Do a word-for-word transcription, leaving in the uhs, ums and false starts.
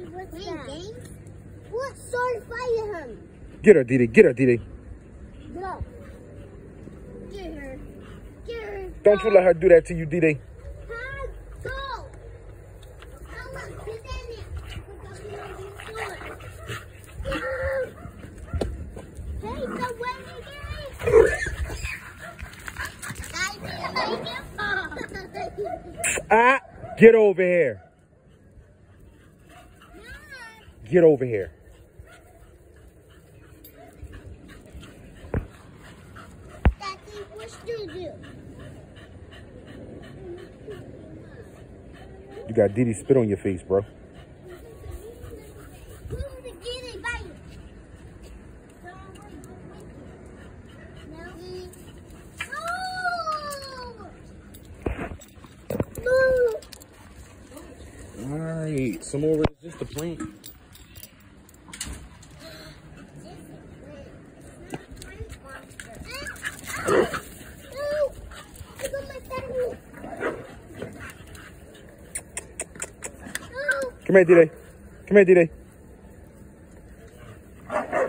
What's that? Games? What? Start fighting him. Get her, Dee-Dee. Get her, Dee-Dee. Go. Get her. Get her. Don't you let her do that to you, Dee-Dee. Go. I'll let you in it. Hey, so when you get Ah, get over here. Get over here. Daddy, what do you do? You got Dee-Dee spit on your face, bro. All right, some more resist the plant. Come here, Dee-Dee. Come here, Dee-Dee.